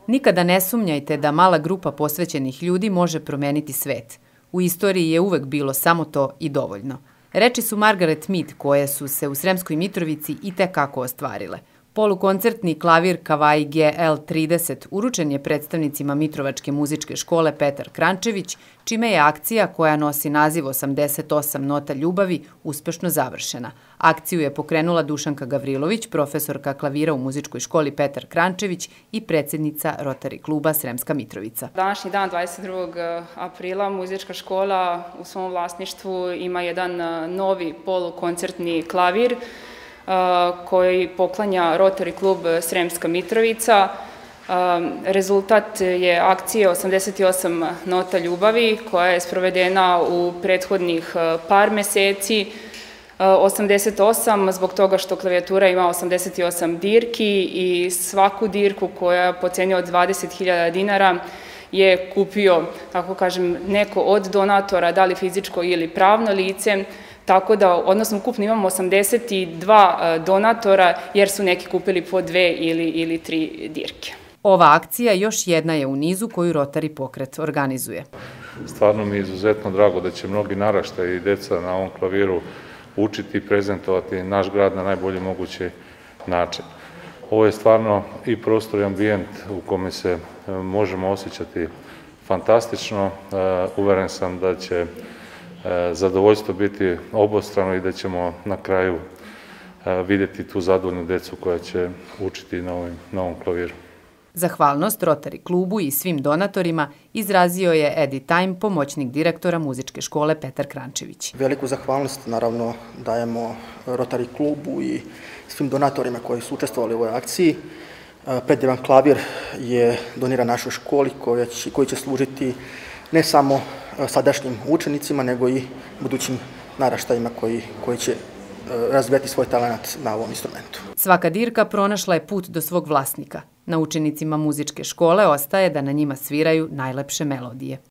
Nikada ne sumnjajte da mala grupa posvećenih ljudi može promeniti svet. U istoriji je uvek bilo samo to i dovoljno. Reči su Margaret Mead koje su se u Sremskoj Mitrovici i tekako ostvarile. Polukoncertni klavir Kavaji GL30 uručen je predstavnicima Mitrovačke muzičke škole Petar Krančević, čime je akcija koja nosi naziv 88 nota ljubavi uspešno završena. Akciju je pokrenula Dušanka Gavrilović, profesorka klavira u muzičkoj školi Petar Krančević i predsjednica Rotary kluba Sremska Mitrovica. Današnji dan, 22. aprila, muzička škola u svom vlasništvu ima jedan novi polukoncertni klavir koji poklanja Rotary klub Sremska Mitrovica. Rezultat je akcije 88 nota ljubavi koja je sprovedena u prethodnih par meseci. 88 zbog toga što klavijatura ima 88 dirki i svaku dirku koja po ceni od 20.000 dinara je kupio, tako kažem, neko od donatora, da li fizičko ili pravno lice, tako da, odnosno, ukupno imamo 82 donatora, jer su neki kupili po 2 ili 3 dirke. Ova akcija još jedna je u nizu koju Rotary pokret organizuje. Stvarno mi je izuzetno drago da će mnogi naraštaji i deca na ovom klaviru učiti i prezentovati naš grad na najbolji mogući način. Ovo je stvarno i prostor i ambijent u kome se možemo osjećati fantastično. Uveren sam da će zadovoljstvo biti obostrano i da ćemo na kraju vidjeti tu zadovoljnu decu koja će učiti na ovom klaviru. Zahvalnost Rotary klubu i svim donatorima izrazio je Edi Tajm, pomoćnik direktora muzičke škole Petar Krančević. Veliku zahvalnost naravno dajemo Rotary klubu i svim donatorima koji su učestvovali u ovoj akciji. Predivan klavir je doniran našoj školi koji će služiti ne samo sadašnjim učenicima, nego i budućim naraštajima koji će razvijati svoj talent na ovom instrumentu. Svaka dirka pronašla je put do svog vlasnika. Na učenicima muzičke škole ostaje da na njima sviraju najlepše melodije.